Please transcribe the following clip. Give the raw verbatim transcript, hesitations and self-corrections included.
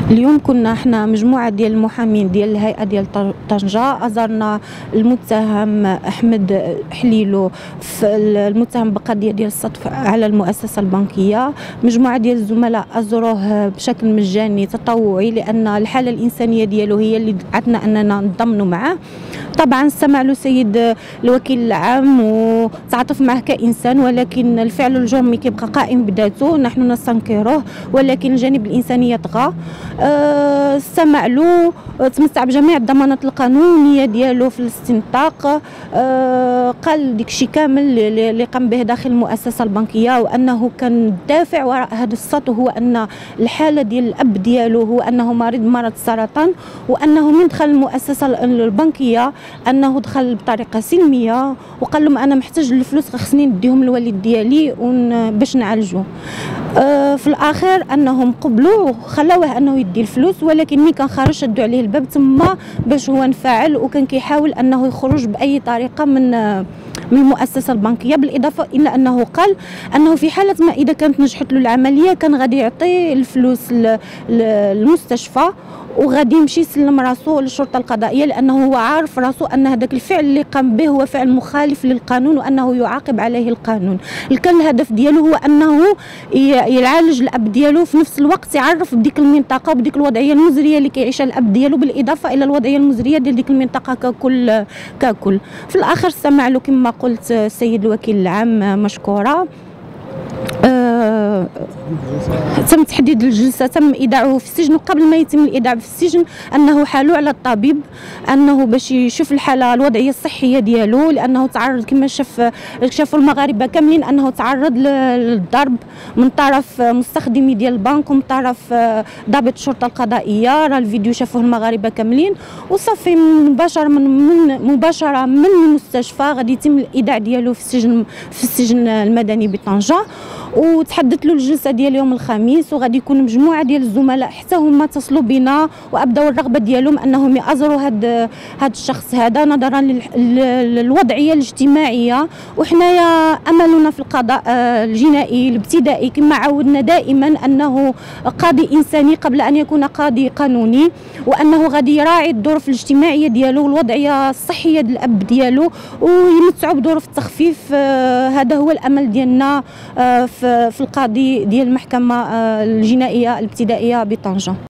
اليوم كنا احنا مجموعه ديال المحامين ديال الهيئه ديال طنجة ازرنا المتهم احمد حليلو في المتهم بقضيه ديال السطو على المؤسسه البنكيه. مجموعه ديال الزملاء ازروه بشكل مجاني تطوعي لان الحاله الانسانيه ديالو هي اللي دعتنا اننا نضمنوا معه. طبعا استمع له سيد الوكيل العام وتعاطف معه كانسان، ولكن الفعل الجرمي كيبقى قائم بذاته، نحن نستنكروه ولكن الجانب الانساني يطغى. استمع له، تمتع بجميع الضمانات القانونيه ديالو في الاستنطاق، أه قال داكشي كامل اللي قام به داخل المؤسسه البنكيه، وانه كان الدافع وراء هذا السطو هو ان الحاله ديال الاب ديالو هو انه مريض مرض السرطان، وانه من دخل المؤسسه البنكيه انه دخل بطريقه سلميه، وقال لهم انا محتاج الفلوس خصني نديهم للوالد ديالي باش نعالجو. أه في الاخير انهم قبلوا وخلاوه انه يدي الفلوس، ولكن ملي كان خرج شدوا عليه الباب تما باش هو انفعل، وكان كيحاول انه يخرج باي طريقه من من المؤسسه البنكيه، بالاضافه الى انه قال انه في حاله ما اذا كانت نجحت له العمليه كان غادي يعطي الفلوس للمستشفى وغادي يمشي يسلم راسو للشرطه القضائيه، لانه هو عارف راسو ان هذاك الفعل اللي قام به هو فعل مخالف للقانون وانه يعاقب عليه القانون. كان الهدف ديالو هو انه يعالج الاب ديالو في نفس الوقت يعرف بديك المنطقه وبديك الوضعيه المزريه اللي كيعيشها الاب ديالو، بالاضافه الى الوضعيه المزريه ديال ديك المنطقه ككل ككل. في الاخر استمع له كما قلت السيد الوكيل العام مشكوره. أه تم تحديد الجلسه، تم ايداعه في السجن، وقبل ما يتم الايداع في السجن انه حالوا على الطبيب انه باش يشوف الحاله الوضعيه الصحيه ديالو، لانه تعرض كما شاف شافوا المغاربه كاملين انه تعرض للضرب من طرف مستخدمي ديال البنك ومن طرف ضابط الشرطه القضائيه. راه الفيديو شافوه المغاربه كاملين، وصافي مباشره من, من مباشره من المستشفى غادي يتم الايداع ديالو في السجن في السجن المدني بطنجه. وتحددت له الجلسه ديال يوم الخميس، وغادي يكون مجموعه ديال الزملاء حتى هما اتصلوا بنا وابداو الرغبه ديالهم انهم يأزروا هذا هذا الشخص هذا نظرا للوضعيه الاجتماعيه. وحنايا املنا في القضاء الجنائي الابتدائي كما عودنا دائما انه قاضي انساني قبل ان يكون قاضي قانوني، وانه غادي يراعي الظروف الاجتماعيه ديالو والوضعيه الصحيه ديال الاب ديالو ويمتعوا بظروف التخفيف. هذا هو الامل ديالنا في القاضي ديال المحكمه الجنائيه الابتدائيه بطنجة.